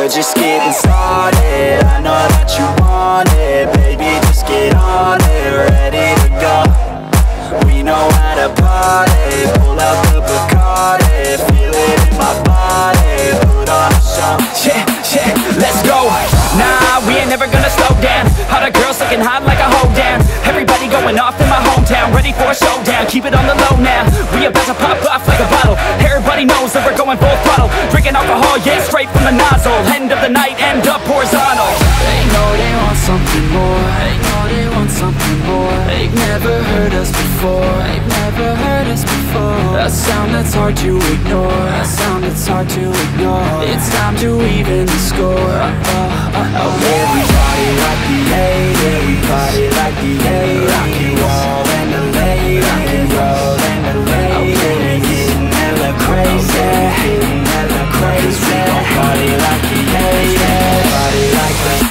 we're just getting started. I know that you want it, baby, just get on it. Ready to go, we know how to party. Pull out the Bacardi, feel it in my body. Put on a show, yeah, yeah, let's go. Nah, we ain't never gonna slow down. All the girls looking hot like a hoe down. Everybody going off in my hometown, ready for a showdown. Keep it on the low now, we about to pop off like a bottle. Everybody knows that we're going full throttle. Drinking alcohol, yeah, straight from the nozzle. End of the night, end up horizontal. They know they want something more. They know they want something more. They've never heard us before. They've never heard us before. A sound that's hard to ignore. A sound that's hard to ignore. It's time to even the score. Everybody like the 80s, we party like the 80s. Rock and roll and the late, rock and roll and the late. Getting hella crazy, getting hella crazy. We gon' party like the 80s, party like the.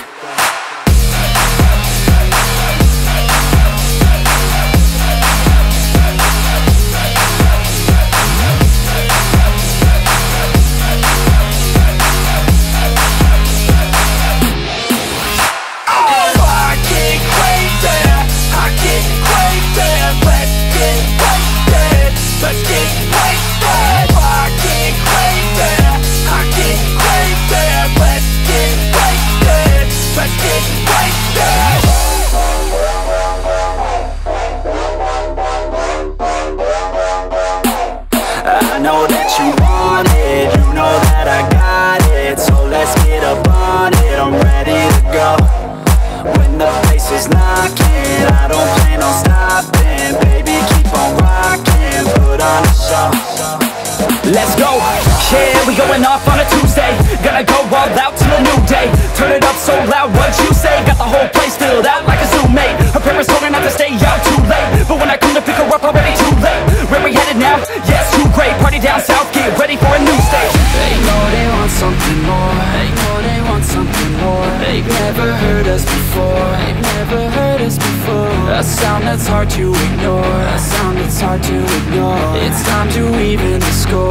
I know that you want it, you know that I got it. So let's get up on it, I'm ready to go. When the place is knocking, I don't plan on stopping. Baby, keep on rocking, put on a show. Let's go, yeah, we going off on a Tuesday. Gonna go all out till a new day. Turn it up so loud, what you say? Got the whole place filled out like a zoo mate. Her parents told her not to stay out too late, but when I come to pick her up, already too late. Where we headed now? Yes, too great. Party down south, get ready for a new stage. They know they want something more. They know they want something more. They've never heard us before. They've never heard us before. A sound that's hard to ignore. A sound that's hard to ignore. It's time to even the score.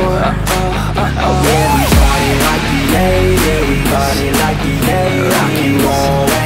We party like the 80s, we party like the 80s. Rock and roll